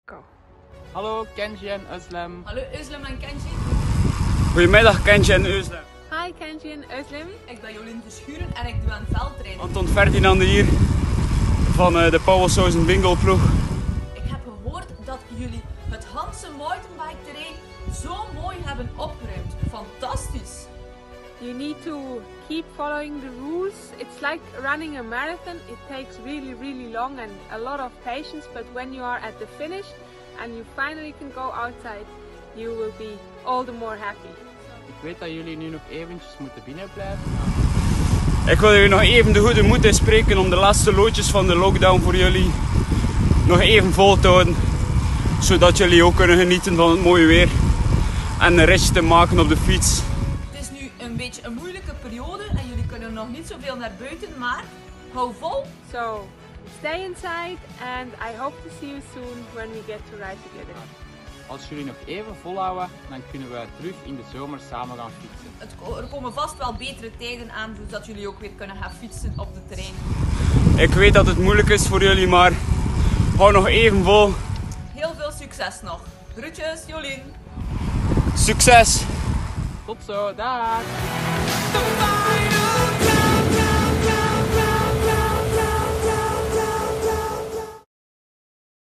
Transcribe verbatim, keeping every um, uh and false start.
Go. Hallo Kenji en Özlem. Hallo Özlem en Kenji. Goedemiddag Kenji en Özlem. Hi Kenji en Özlem. Ik ben Jolien Verschuren en ik doe aan veldrijden. Anton Ferdinand hier van uh, de Pauwelshuizen Bingo ploeg. Ik heb gehoord dat jullie het Hanse mountainbike terrein zo mooi hebben opgeruimd. Fantastisch! You need to keep following the rules. It's like running a marathon. It takes really, really long and a lot of patience. But when you are at the finish and you finally can go outside, you will be all the more happy. Ik weet dat jullie nu nog eventjes moeten binnenblijven. Ik wil jullie nog even de goede moed inspreken om de laatste loodjes van de lockdown voor jullie nog even vol te houden. Zodat jullie ook kunnen genieten van het mooie weer en een ritje te maken op de fiets. Het is nu een beetje een moeilijke periode en jullie kunnen nog niet zoveel naar buiten, maar hou vol! So stay inside and I hope to see you soon when we get to ride together. Als jullie nog even volhouden, dan kunnen we terug in de zomer samen gaan fietsen. Het, er komen vast wel betere tijden aan, zodat jullie ook weer kunnen gaan fietsen op de terrein. Ik weet dat het moeilijk is voor jullie, maar hou nog even vol. Heel veel succes nog. Groetjes, Jolien! Succes! Tot zo, dag!